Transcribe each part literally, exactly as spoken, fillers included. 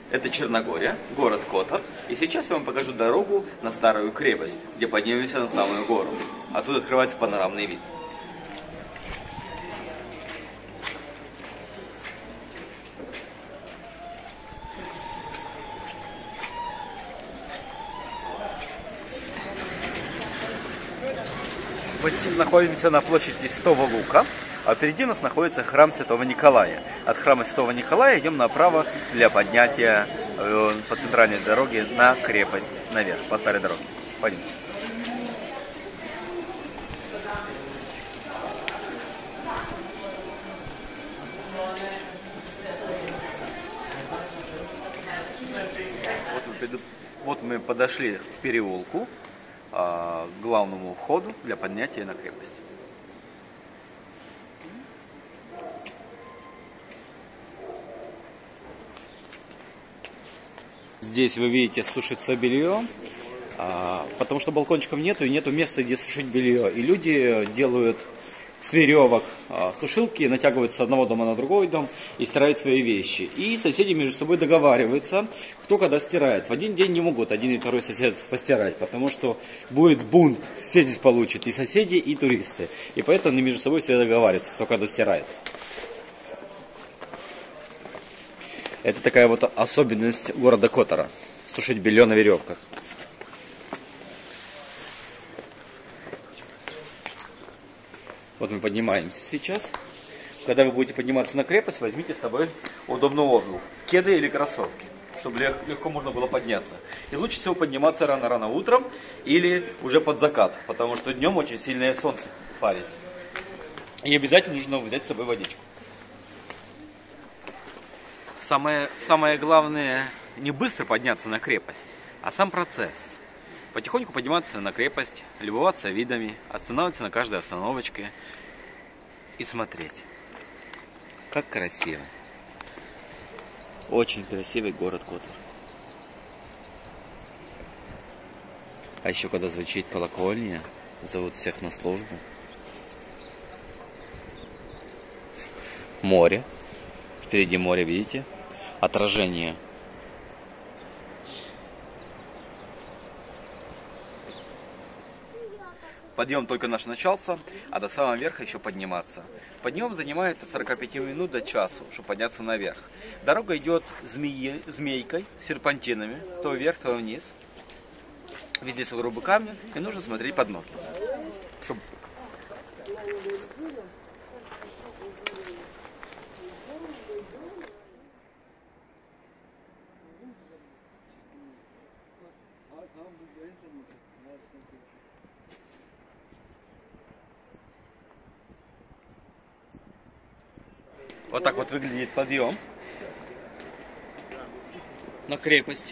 Это Черногория, город Котор. И сейчас я вам покажу дорогу на старую крепость, где поднимемся на самую гору. Оттуда открывается панорамный вид. Мы сейчас находимся на площади Святого Лука, а впереди у нас находится храм Святого Николая. От храма Святого Николая идем направо для поднятия э, по центральной дороге на крепость, наверх, по старой дороге. Пойдем. Вот, вот мы подошли к переулку, к главному входу для поднятия на крепость. Здесь вы видите, сушится белье, потому что балкончиков нету и нету места, где сушить белье. И люди делают с веревок сушилки, натягивают с одного дома на другой дом и стирают свои вещи. И соседи между собой договариваются, кто когда стирает. В один день не могут один и второй сосед постирать, потому что будет бунт, все здесь получат, и соседи, и туристы. И поэтому они между собой все договариваются, кто когда стирает. Это такая вот особенность города Котора, сушить белье на веревках. Вот мы поднимаемся сейчас. Когда вы будете подниматься на крепость, возьмите с собой удобную обувь, кеды или кроссовки, чтобы легко можно было подняться. И лучше всего подниматься рано-рано утром или уже под закат, потому что днем очень сильное солнце палит. И обязательно нужно взять с собой водичку. Самое, самое главное не быстро подняться на крепость, а сам процесс. Потихоньку подниматься на крепость, любоваться видами, останавливаться на каждой остановочке и смотреть. Как красиво. Очень красивый город Котор. А еще когда звучит колокольня, зовут всех на службу. Море. Впереди море, видите? Отражение. Подъем только наш начался, а до самого верха еще подниматься. Подъем занимает от сорока пяти минут до часу, чтобы подняться наверх. Дорога идет змеи, змейкой, серпантинами, то вверх, то вниз. Везде сугробы камни, и нужно смотреть под ноги. Чтобы... Вот так вот выглядит подъем на крепость.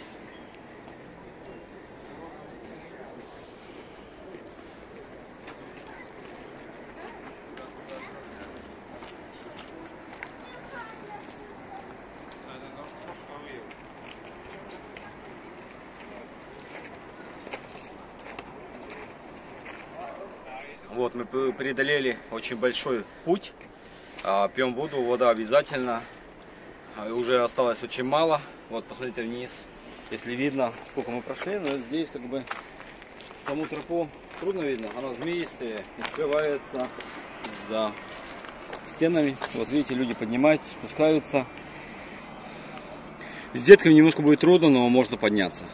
Вот мы преодолели очень большой путь. Пьем воду, вода обязательно. Уже осталось очень мало. Вот посмотрите вниз, если видно, сколько мы прошли. Но здесь как бы саму тропу трудно видно. Она змеистая, не скрывается за стенами. Вот видите, люди поднимаются, спускаются. С детками немножко будет трудно, но можно подняться.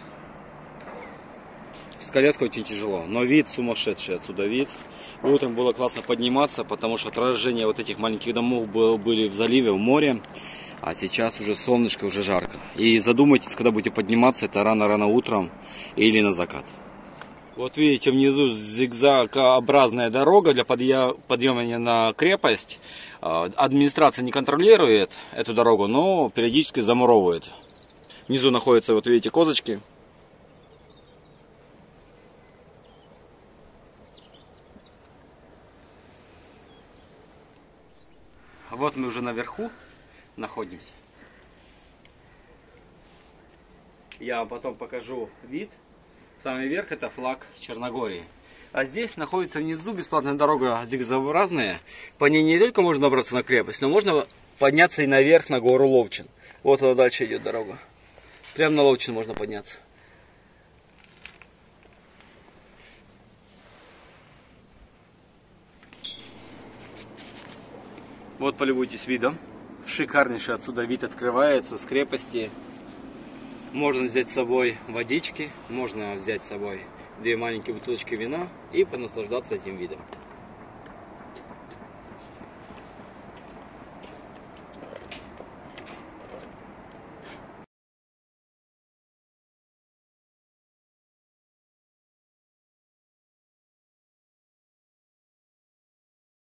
С коляской очень тяжело, но вид сумасшедший отсюда вид. Утром было классно подниматься, потому что отражение вот этих маленьких домов было, были в заливе, в море. А сейчас уже солнышко, уже жарко. И задумайтесь, когда будете подниматься, это рано-рано утром или на закат. Вот видите, внизу зигзагообразная дорога для подъема на крепость. Администрация не контролирует эту дорогу, но периодически замуровывает. Внизу находятся, вот видите, козочки. Вот мы уже наверху находимся. Я вам потом покажу вид. Самый верх — это флаг Черногории. А здесь находится внизу бесплатная дорога зигзагообразная. По ней не только можно добраться на крепость, но можно подняться и наверх на гору Ловчин. Вот туда дальше идет дорога. Прям на Ловчину можно подняться. Вот полюбуйтесь видом. Шикарнейший отсюда вид открывается с крепости. Можно взять с собой водички, можно взять с собой две маленькие бутылочки вина и понаслаждаться этим видом.